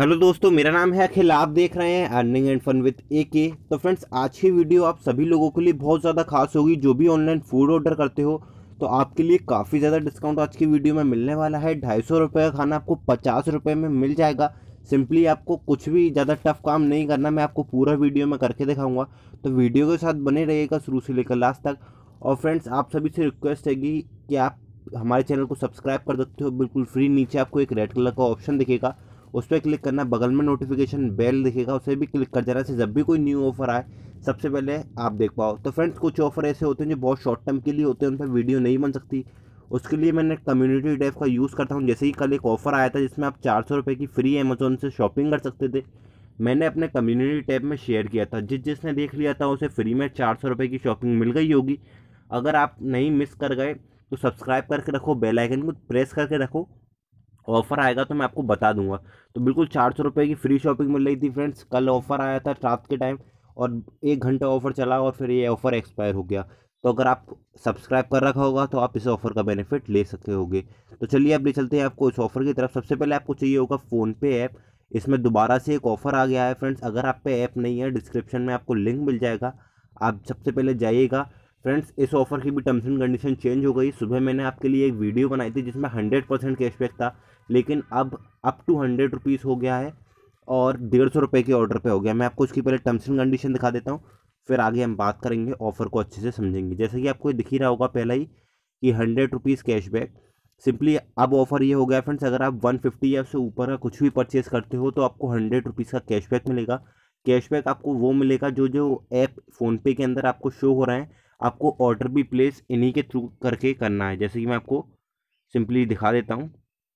Hello दोस्तों, मेरा नाम है अखिल। आप देख रहे हैं earning and fun with AK। तो फ्रेंड्स, आज की वीडियो आप सभी लोगों के लिए बहुत ज़्यादा खास होगी। जो भी ऑनलाइन फूड ऑर्डर करते हो तो आपके लिए काफ़ी ज़्यादा डिस्काउंट आज की वीडियो में मिलने वाला है। 250 रुपये का खाना आपको 50 रुपये में मिल जाएगा। सिंपली आपको कुछ भी ज़्यादा टफ काम नहीं करना, मैं आपको पूरा वीडियो में करके दिखाऊंगा। तो वीडियो के साथ बने रहिएगा शुरू से लेकर लास्ट तक। और फ्रेंड्स, आप सभी से रिक्वेस्ट है कि आप हमारे चैनल को सब्सक्राइब कर सकते हो बिल्कुल फ्री। नीचे आपको एक रेड कलर का ऑप्शन दिखेगा, उस पर क्लिक करना। बगल में नोटिफिकेशन बेल दिखेगा, उसे भी क्लिक कर देना से जब भी कोई न्यू ऑफर आए सबसे पहले आप देख पाओ। तो फ्रेंड्स, कुछ ऑफर ऐसे होते हैं जो बहुत शॉर्ट टर्म के लिए होते हैं, उन पर वीडियो नहीं बन सकती। उसके लिए मैंने कम्युनिटी टैब का यूज़ करता हूँ। जैसे ही कल एक ऑफर आया था जिसमें आप 400 रुपये की फ्री अमेजोन से शॉपिंग कर सकते थे, मैंने अपने कम्युनिटी टैब में शेयर किया था। जिसने देख लिया था उसे फ्री में 400 रुपये की शॉपिंग मिल गई होगी। अगर आप नहीं मिस कर गए तो सब्सक्राइब करके रखो, बेल आइकन को प्रेस करके रखो। ऑफर आएगा तो मैं आपको बता दूंगा। तो बिल्कुल 400 रुपये की फ्री शॉपिंग मिल रही थी फ्रेंड्स। कल ऑफर आया था रात के टाइम और 1 घंटा ऑफर चला और फिर ये ऑफर एक्सपायर हो गया। तो अगर आप सब्सक्राइब कर रखा होगा तो आप इस ऑफर का बेनिफिट ले सकते होगे। तो चलिए अब ले चलते हैं आपको इस ऑफर की तरफ। सबसे पहले आपको चाहिए होगा फ़ोनपे ऐप। इसमें दोबारा से एक ऑफर आ गया है फ्रेंड्स। अगर आप पे ऐप नहीं है, डिस्क्रिप्शन में आपको लिंक मिल जाएगा, आप सबसे पहले जाइएगा। फ्रेंड्स, इस ऑफर की भी टर्म्स एंड कंडीशन चेंज हो गई। सुबह मैंने आपके लिए एक वीडियो बनाई थी जिसमें 100% कैशबैक था, लेकिन अब अप टू 100 रुपीज़ हो गया है और 150 रुपये के ऑर्डर पे हो गया। मैं आपको इसकी पहले टर्म्स एंड कंडीशन दिखा देता हूँ, फिर आगे हम बात करेंगे, ऑफर को अच्छे से समझेंगे। जैसे कि आपको दिख ही रहा होगा पहला ही कि 100 रुपीज़ कैशबैक। सिंपली अब ऑफर ये हो गया फ्रेंड्स, अगर आप 150 या उससे ऊपर का कुछ भी परचेज करते हो तो आपको 100 रुपीज़ का कैशबैक मिलेगा। कैशबैक आपको वो मिलेगा जो जो ऐप फ़ोनपे के अंदर आपको शो हो रहे हैं। आपको ऑर्डर भी प्लेस इन्हीं के थ्रू करके करना है। जैसे कि मैं आपको सिंपली दिखा देता हूँ।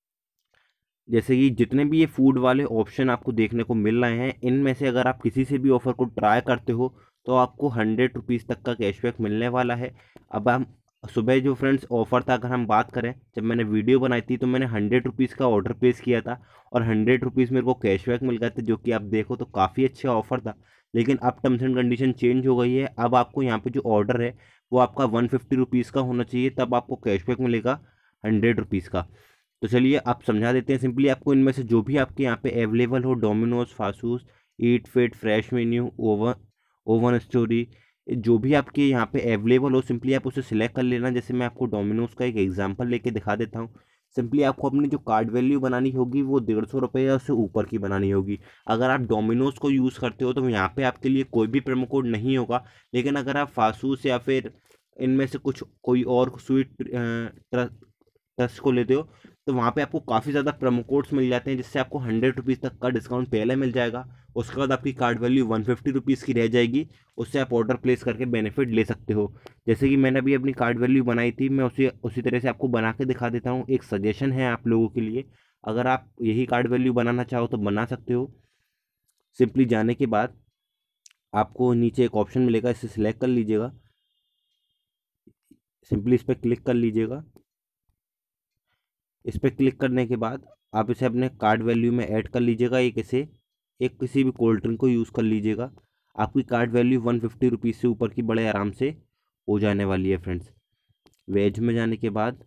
जैसे कि जितने भी ये फूड वाले ऑप्शन आपको देखने को मिल रहे हैं, इनमें से अगर आप किसी से भी ऑफ़र को ट्राई करते हो तो आपको 100 रुपीज़ तक का कैशबैक मिलने वाला है। अब हम सुबह जो फ्रेंड्स ऑफ़र था, अगर हम बात करें, जब मैंने वीडियो बनाई थी तो मैंने 100 रुपीज़ का ऑर्डर प्लेस किया था और 100 रुपीज़ मेरे को कैशबैक मिल गए थे, जो कि आप देखो तो काफ़ी अच्छा ऑफ़र था। लेकिन अब टर्म्स एंड कंडीशन चेंज हो गई है। अब आपको यहाँ पे जो ऑर्डर है वो आपका 150 रुपीज़ का होना चाहिए, तब आपको कैशबैक मिलेगा 100 रुपीज़ का। तो चलिए आप समझा देते हैं। सिंपली आपको इनमें से जो भी आपके यहाँ पे अवेलेबल हो, Domino's, Faasos, Eat Fit, Fresh Menu, Oven Story, जो भी आपके यहाँ पे अवेलेबल हो, सिंपली आप उसे सिलेक्ट कर लेना। जैसे मैं आपको डोमिनोज का एक एग्जांपल लेके दिखा देता हूँ। सिंपली आपको अपनी जो कार्ड वैल्यू बनानी होगी वो 150 रुपये या उससे ऊपर की बनानी होगी। अगर आप डोमिनोज को यूज़ करते हो तो यहाँ पे आपके लिए कोई भी प्रोमो कोड नहीं होगा। लेकिन अगर आप फासूस या फिर इनमें से कुछ कोई और स्वीट ट्रस्ट को लेते हो तो वहाँ पे आपको काफ़ी ज़्यादा प्रोमो कोड्स मिल जाते हैं, जिससे आपको 100 रुपीज़ तक का डिस्काउंट पहले मिल जाएगा। उसके बाद आपकी कार्ड वैल्यू 150 रुपीज़ की रह जाएगी, उससे आप ऑर्डर प्लेस करके बेनिफिट ले सकते हो। जैसे कि मैंने अभी अपनी कार्ड वैल्यू बनाई थी, मैं उसी तरह से आपको बना के दिखा देता हूँ। एक सजेशन है आप लोगों के लिए, अगर आप यही कार्ड वैल्यू बनाना चाहो तो बना सकते हो। सिंपली जाने के बाद आपको नीचे एक ऑप्शन मिलेगा, इसे सिलेक्ट कर लीजिएगा। सिंपली इस पर क्लिक कर लीजिएगा। इस पर क्लिक करने के बाद आप इसे अपने कार्ड वैल्यू में ऐड कर लीजिएगा। एक किसी भी कोल्ड ड्रिंक को यूज़ कर लीजिएगा। आपकी कार्ड वैल्यू 150 रुपीज़ से ऊपर की बड़े आराम से हो जाने वाली है फ्रेंड्स। वेज में जाने के बाद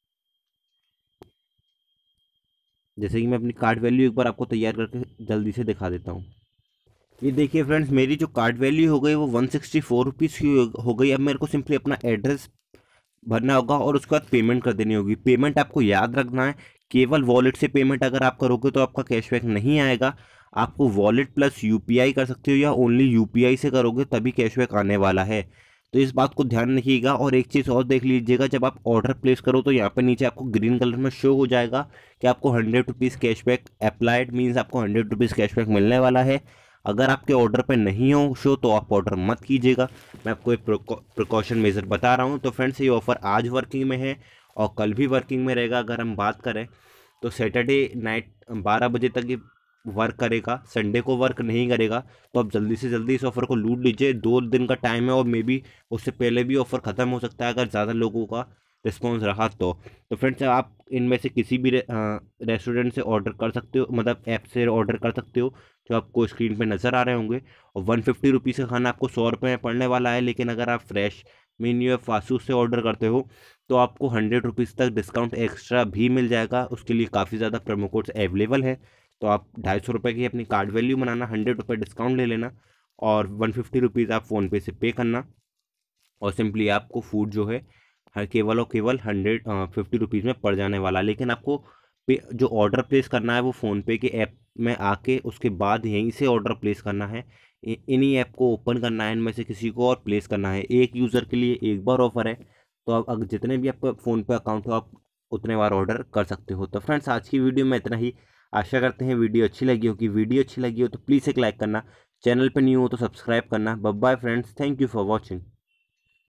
जैसे कि मैं अपनी कार्ड वैल्यू एक बार आपको तैयार करके जल्दी से दिखा देता हूँ। ये देखिए फ्रेंड्स, मेरी जो कार्ड वैल्यू हो गई वो 164 रुपीज़ की हो गई। अब मेरे को सिंपली अपना एड्रेस भरना होगा और उसके बाद पेमेंट कर देनी होगी। पेमेंट आपको याद रखना है, केवल वॉलेट से पेमेंट अगर आप करोगे तो आपका कैशबैक नहीं आएगा। आपको वॉलेट प्लस UPI कर सकते हो या ओनली UPI से करोगे तभी कैशबैक आने वाला है। तो इस बात को ध्यान रखिएगा। और एक चीज़ और देख लीजिएगा, जब आप ऑर्डर प्लेस करो तो यहाँ पर नीचे आपको ग्रीन कलर में शो हो जाएगा कि आपको 100 रुपीज़ कैशबैक अप्लाइड, मीन्स आपको 100 रुपीज़ कैशबैक मिलने वाला है। अगर आपके ऑर्डर पे नहीं हो शो तो आप ऑर्डर मत कीजिएगा। मैं आपको एक प्रिकॉशन मेजर बता रहा हूँ। तो फ्रेंड्स, ये ऑफ़र आज वर्किंग में है और कल भी वर्किंग में रहेगा। अगर हम बात करें तो सैटरडे नाइट 12 बजे तक ये वर्क करेगा, संडे को वर्क नहीं करेगा। तो आप जल्दी से जल्दी इस ऑफ़र को लूट लीजिए। 2 दिन का टाइम है और मे बी उससे पहले भी ऑफ़र ख़त्म हो सकता है अगर ज़्यादा लोगों का रिस्पॉन्स रहा तो फ्रेंड्स, आप इनमें से किसी भी रेस्टोरेंट से ऑर्डर कर सकते हो, मतलब ऐप से ऑर्डर कर सकते हो जो आपको स्क्रीन पे नज़र आ रहे होंगे। और 150 रुपीज़ का खाना आपको 100 रुपये में पड़ने वाला है। लेकिन अगर आप फ्रेश मेन्यू या फासूस से ऑर्डर करते हो तो आपको 100 रुपीज़ तक डिस्काउंट एक्स्ट्रा भी मिल जाएगा। उसके लिए काफ़ी ज़्यादा प्रोमो कोड्स अवेलेबल है। तो आप 250 की अपनी कार्ड वैल्यू बनाना, 100 रुपये डिस्काउंट ले लेना और 150 रुपीज़ आप फ़ोनपे से पे करना और सिंपली आपको फूड जो है हर केवल और केवल 150 रुपीज़ में पड़ जाने वाला। लेकिन आपको पे जो ऑर्डर प्लेस करना है वो फ़ोनपे के ऐप में आके उसके बाद यहीं से ऑर्डर प्लेस करना है। इन्हीं ऐप को ओपन करना है, इनमें से किसी को और प्लेस करना है। एक यूज़र के लिए एक बार ऑफर है, तो आप अगर जितने भी आपका फ़ोनपे अकाउंट हो आप उतने बार ऑर्डर कर सकते हो। तो फ्रेंड्स आज की वीडियो में इतना ही। आशा करते हैं वीडियो अच्छी लगी होगी। वीडियो अच्छी लगी हो तो प्लीज़ एक लाइक करना, चैनल पर न्यू हो तो सब्सक्राइब करना। Bye bye friends, thank you for watching.